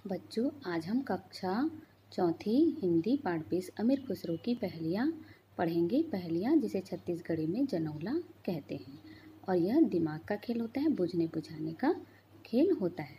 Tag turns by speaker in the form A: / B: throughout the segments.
A: बच्चों, आज हम कक्षा चौथी हिंदी पाठ 20 अमीर खुसरो की पहेलियाँ पढ़ेंगे। पहेलियाँ जिसे छत्तीसगढ़ी में जनौला कहते हैं और यह दिमाग का खेल होता है, बुझने बुझाने का खेल होता है।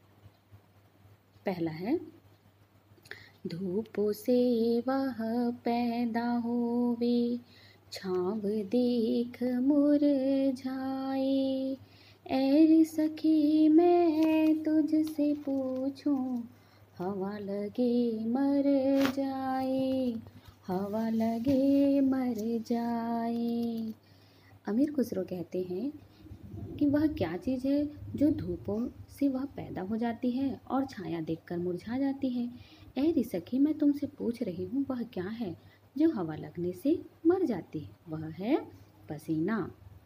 A: पहला है, धूप से वह पैदा होवे, छाँव देख मुरझाए। ऐ सखी मैं तुझसे पूछूं, हवा लगे मर जाए, हवा लगे मर जाए। अमीर खुसरो कहते हैं कि वह क्या चीज़ है जो धूपों से वह पैदा हो जाती है और छाया देखकर मुरझा जाती है। ऐ रिसखी, मैं तुमसे पूछ रही हूँ, वह क्या है जो हवा लगने से मर जाती है? वह है पसीना।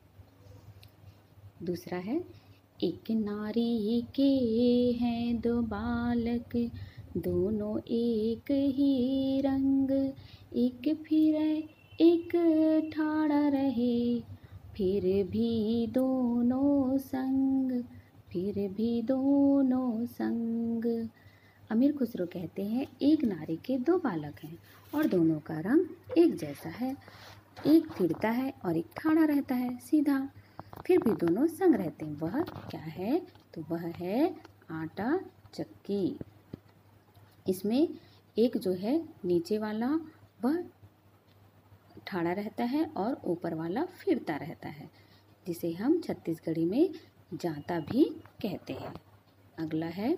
A: दूसरा है, एक नारी के हैं दो बालक, दोनों एक ही रंग, एक फिरे एक ठाड़ा रहे, फिर भी दोनों संग, फिर भी दोनों संग। अमीर खुसरो कहते हैं, एक नारी के दो बालक हैं और दोनों का रंग एक जैसा है। एक फिरता है और एक ठाड़ा रहता है सीधा, फिर भी दोनों संग रहते हैं। वह क्या है? तो वह है आटा चक्की। इसमें एक जो है नीचे वाला वह ठाड़ा रहता है और ऊपर वाला फिरता रहता है, जिसे हम छत्तीसगढ़ी में जाता भी कहते हैं। अगला है,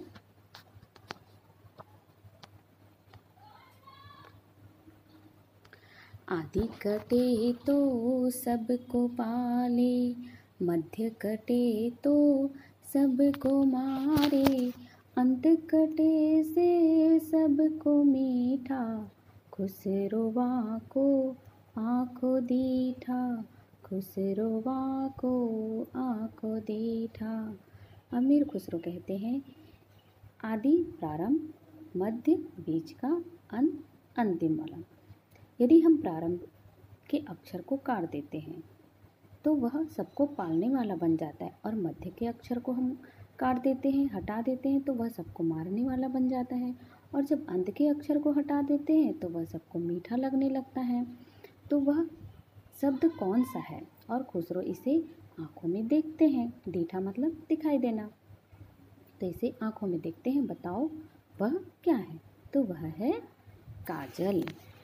A: आदि कटे तो सबको पाले, मध्य कटे तो सबको मारे, अंत कटे से सबको मीठा, खुसरोवा को आँखों दीठा, खुसरोवा को आँखों दीठा। अमीर खुसरो कहते हैं, आदि प्रारंभ, मध्य बीच का, अंत अंतिम वाला। यदि हम प्रारंभ के अक्षर को काट देते हैं तो वह सबको पालने वाला बन जाता है, और मध्य के अक्षर को हम काट देते हैं, हटा देते हैं, तो वह सबको मारने वाला बन जाता है, और जब अंत के अक्षर को हटा देते हैं तो वह सबको मीठा लगने लगता है। तो वह शब्द कौन सा है? और खुसरो इसे आँखों में देखते हैं। दीठा मतलब दिखाई देना, तो इसे आँखों में देखते हैं। बताओ वह क्या है? तो वह है काजल।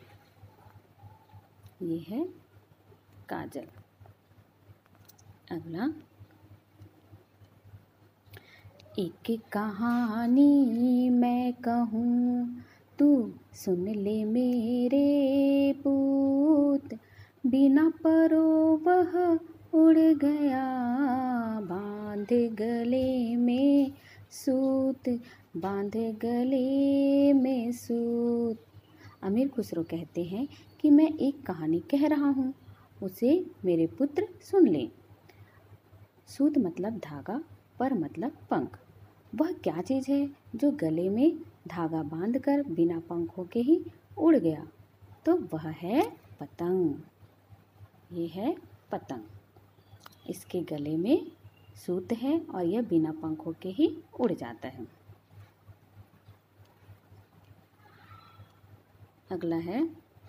A: ये है काजल। अगला, एक कहानी मैं कहूँ, तू सुन ले मेरे पूत, बिना परो वह उड़ गया, बांध गले में सूत, बांध गले में सूत। अमीर खुसरो कहते हैं कि मैं एक कहानी कह रहा हूँ, उसे मेरे पुत्र सुन ले। सूत मतलब धागा, पर मतलब पंख। वह क्या चीज़ है जो गले में धागा बांधकर बिना पंखों के ही उड़ गया? तो वह है पतंग। ये है पतंग। इसके गले में सूत है और यह बिना पंखों के ही उड़ जाता है। अगला है,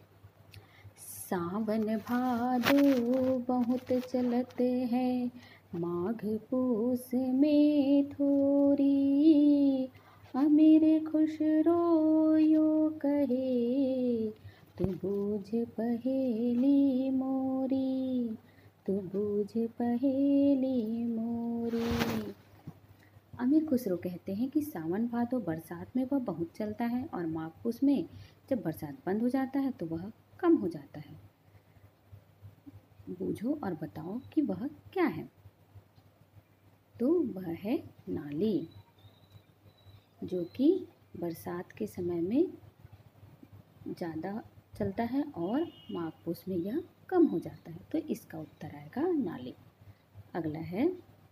A: सावन भादो बहुत चलत है, माघ पूस में थोरी, अमीर खुसरो यो कहे, तू बूझ पहेली मोरी, तू बूझ पहेली मोरी। अमीर खुसरो कहते हैं कि सावन भादो बरसात में वह बहुत चलता है, और माघ पूस में जब बरसात बंद हो जाता है तो वह कम हो जाता है। बूझो और बताओ कि वह क्या है? तो वह है नाली, जो कि बरसात के समय में ज़्यादा चलता है और माघ पूस में यह कम हो जाता है। तो इसका उत्तर आएगा नाली। अगला है,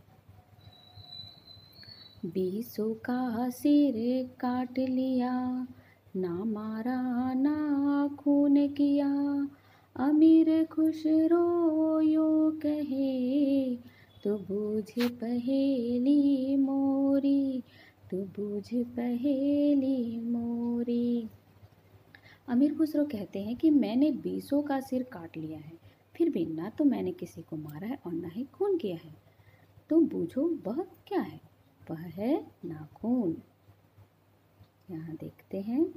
A: बीसों का सिर काट लिया, ना मारा ना खून किया, अमीर खुसरो यो कहे, तू बूझ पहेली मोरी, तू बूझ पहेली मोरी। अमीर खुसरो कहते हैं कि मैंने 20 का सिर काट लिया है, फिर भी ना तो मैंने किसी को मारा है और ना ही खून किया है। तो बूझो वह क्या है? वह है नाखून। यहाँ देखते हैं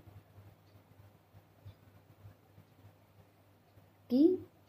A: कि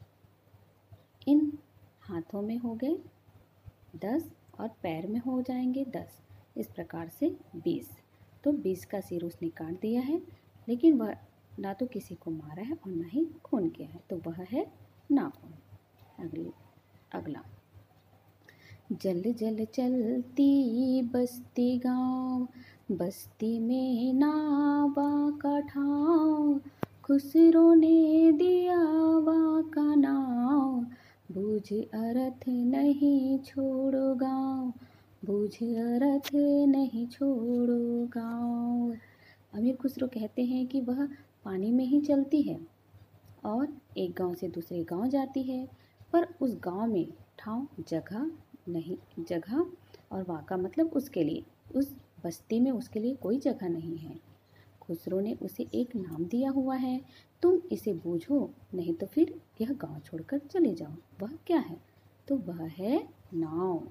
A: इन हाथों में हो गए 10 और पैर में हो जाएंगे 10, इस प्रकार से 20। तो 20 का सिर उसने काट दिया है, लेकिन वह ना तो किसी को मारा है और ना ही खून किया है, तो वह है नाखून। अगला, जल जल चलती बस्ती गाँव, बस्ती में नावा का ठाव, खुसरो ने दिया वा का नाव, बूझ अरथ नहीं छोड़ो गाँव, बूझ अरथ नहीं छोड़ो गाँव। अमीर खुसरो कहते हैं कि वह पानी में ही चलती है और एक गांव से दूसरे गांव जाती है, पर उस गांव में ठाव जगह नहीं, जगह और वाका मतलब उसके लिए, उस बस्ती में उसके लिए कोई जगह नहीं है। खुसरो ने उसे एक नाम दिया हुआ है, तुम इसे बूझो, नहीं तो फिर यह गांव छोड़कर चले जाओ। वह क्या है? तो वह है नाव।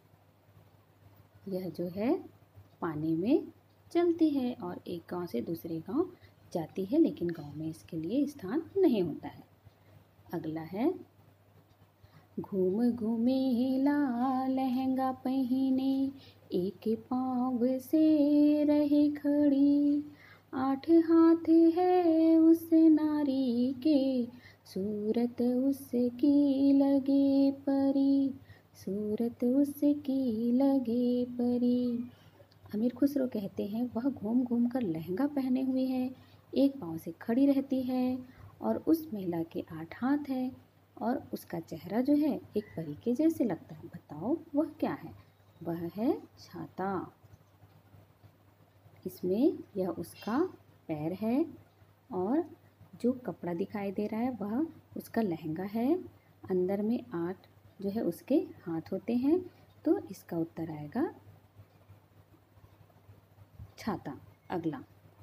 A: यह जो है पानी में चलती है और एक गांव से दूसरे गांव जाती है, लेकिन गांव में इसके लिए स्थान नहीं होता है। अगला है, घूम घूमेला लहंगा पहने, एक पाँव से रहे खड़ी, 8 हाथ है उस नारी के, सूरत उसकी लगे परी, सूरत उसकी लगे परी। अमीर खुसरो कहते हैं वह घूम घूम कर लहंगा पहने हुए है, एक पाँव से खड़ी रहती है और उस महिला के 8 हाथ है और उसका चेहरा जो है एक परी के जैसे लगता है। बताओ वह क्या है? वह है छाता। इसमें यह उसका पैर है और जो कपड़ा दिखाई दे रहा है वह उसका लहंगा है। अंदर में 8 जो है उसके हाथ होते हैं, तो इसका उत्तर आएगा छाता। अगला,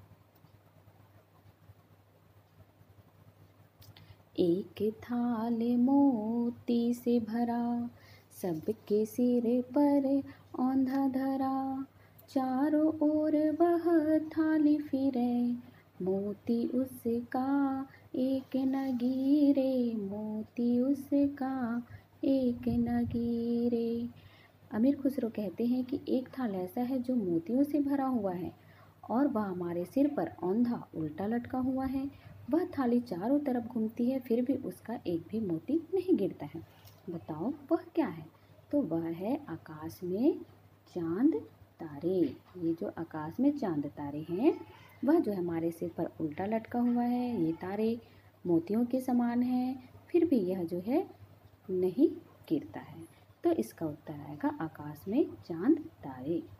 A: एक थाल मोती से भरा, सबके सिर पर औंधा धरा, चारों ओर वह थाली फिरे, मोती उसका एक न गिरे, मोती उसका एक न गिरे। अमीर खुसरो कहते हैं कि एक थाल ऐसा है जो मोतियों से भरा हुआ है और वह हमारे सिर पर औंधा उल्टा लटका हुआ है। वह थाली चारों तरफ घूमती है, फिर भी उसका एक भी मोती नहीं गिरता है। बताओ वह क्या है? तो वह है आकाश में चांद तारे। ये जो आकाश में चांद तारे हैं, वह जो हमारे सिर पर उल्टा लटका हुआ है, ये तारे मोतियों के समान हैं, फिर भी यह जो है नहीं गिरता है। तो इसका उत्तर आएगा आकाश में चांद तारे।